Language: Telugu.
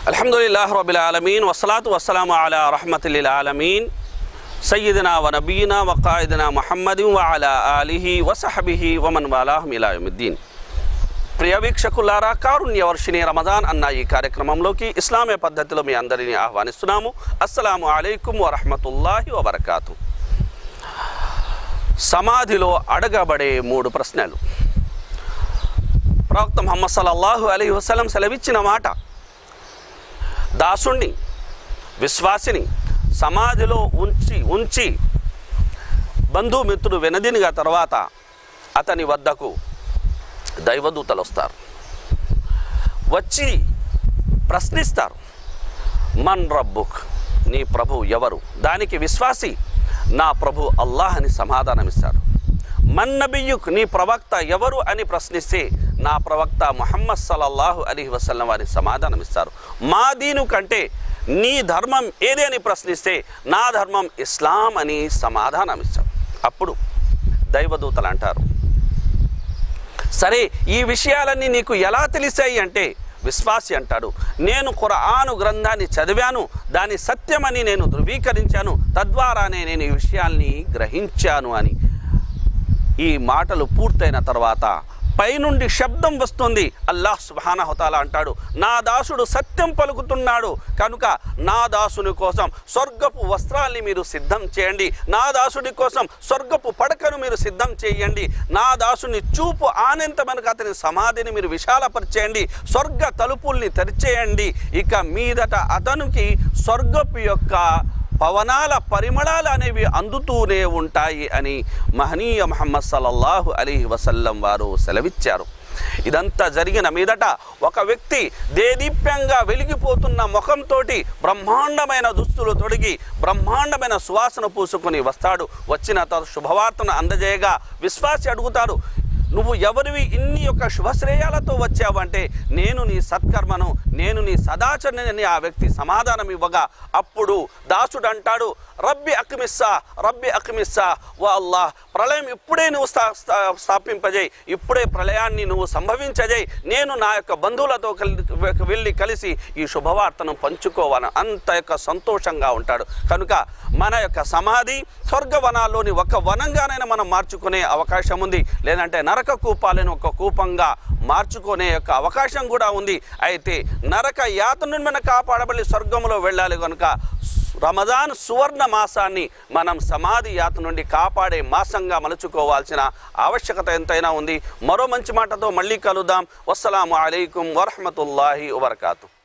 అల్హమ్దులిల్లాహి రబ్బిల్ ఆలమీన్ వస్సలాతు వస్సలాము అలా రహ్మతుల్లిల్ ఆలమీన్ సయ్యిదినా వ నబీనా వ ఖాయిదినా ముహమ్మదిన్ వ అలా ఆలిహి వ సహబిహి వ మన్ వాలాహుమ్ ఇలా యౌమిద్దీన్. ప్రియ వీక్షకులారా, కారుణ్య వర్షిణి రమదాన్ అన్న ఈ కార్యక్రమంలోకి ఇస్లామీ పద్ధతిలో మీ అందరినీ ఆహ్వానిస్తున్నాము. అస్సలాము అలైకుం వ రహ్మతుల్లాహి వ బరకాతు. సమాధిలో అడగబడే 3 ప్రశ్నలు. ప్రవక్త ముహమ్మద్ సల్లల్లాహు అలైహి వసల్లం సెలవిచ్చిన మాట, దాసుణ్ణి విశ్వాసిని సమాధిలో ఉంచి బంధుమిత్రుడు వెనదినిగా తర్వాత అతని వద్దకు దైవదూతలు వస్తారు. వచ్చి ప్రశ్నిస్తారు, మన్ రబ్బుక్, నీ ప్రభు ఎవరు? దానికి విశ్వాసి, నా ప్రభు అల్లాహ్ అని సమాధానమిస్తాడు. మన్ నబియుక్, నీ ప్రవక్త ఎవరు అని ప్రశ్నిస్తే నా ప్రవక్త ముహమ్మద్ సల్లల్లాహు అలైహి వసల్లం వారి సమాధానమిస్తారు. మా దీను కంటే నీ ధర్మం ఏది అని ప్రశ్నిస్తే నా ధర్మం ఇస్లాం అని సమాధానమిస్తాడు. అప్పుడు దైవదూతలు అంటారు, సరే ఈ విషయాలన్నీ నీకు ఎలా తెలిసాయి అంటే విశ్వాసి అంటాడు, నేను ఖురాను గ్రంథాన్ని చదివాను, దాని సత్యమని నేను ధృవీకరించాను, తద్వారానే నేను ఈ విషయాల్ని గ్రహించాను అని. ఈ మాటలు పూర్తయిన తర్వాత పైనుండి శబ్దం వస్తుంది. అల్లాహ్ సుబ్హానహు తఆలా అంటాడు, నా దాసుడు సత్యం పలుకుతున్నాడు కనుక నా దాసుని కోసం స్వర్గపు వస్త్రాల్ని మీరు సిద్ధం చేయండి, నా దాసుడి కోసం స్వర్గపు పడకను మీరు సిద్ధం చేయండి, నా దాసుని చూపు ఆనంత మనకు అతని సమాధిని మీరు విశాలపరిచేయండి, స్వర్గ తలుపుల్ని తెరిచేయండి, ఇక మీదట అతనికి స్వర్గపు యొక్క పవనాల పరిమళాలు అనేవి అందుతూనే ఉంటాయి అని మహనీయ ముహమ్మద్ సల్లల్లాహు అలైహి వసల్లం వారు సెలవిచ్చారు. ఇదంతా జరిగిన మీదట ఒక వ్యక్తి దేదీప్యంగా వెలిగిపోతున్న ముఖంతో బ్రహ్మాండమైన దుస్తులు తొడిగి బ్రహ్మాండమైన సువాసన పూసుకొని వస్తాడు. వచ్చిన శుభవార్తను అందజేయగా విశ్వాసి అడుగుతారు, నువ్వు ఎవరివి, ఇన్ని యొక్క శుభశ్రేయాలతో వచ్చావంటే నేను నీ సత్కర్మను, నేను నీ సదాచరణని ఆ వ్యక్తి సమాధానం ఇవ్వగా అప్పుడు దాసుడు అంటాడు, రబ్బి అక్మిస్సా, రబ్బి అక్మిస్సా, వా అల్లాహ్, ప్రళయం ఇప్పుడే నువ్వు స్థాపింపజేయి, ఇప్పుడే ప్రళయాన్ని నువ్వు సంభవించజేయి, నేను నా యొక్క బంధువులతో వెళ్ళి కలిసి ఈ శుభవార్తను పంచుకోవాలని అంత యొక్క సంతోషంగా ఉంటాడు. కనుక మన యొక్క సమాధి స్వర్గవనాల్లోని ఒక వనంగానైనా మనం మార్చుకునే అవకాశం ఉంది, లేదంటే నరక కూపాలను ఒక కూపంగా మార్చుకునే యొక్క అవకాశం కూడా ఉంది. అయితే నరక యాతన నుండి మనం కాపాడబడి స్వర్గంలో వెళ్ళాలి కనుక రమజాన్ సువర్ణ మాసాన్ని మనం సమాధి యాతన నుండి కాపాడే మాసంగా మలుచుకోవాల్సిన ఆవశ్యకత ఎంతైనా ఉంది. మరో మంచి మాటతో మళ్ళీ కలుద్దాం. వస్సలాము అలైకుం వరహ్మతుల్లాహి వబరకాతు.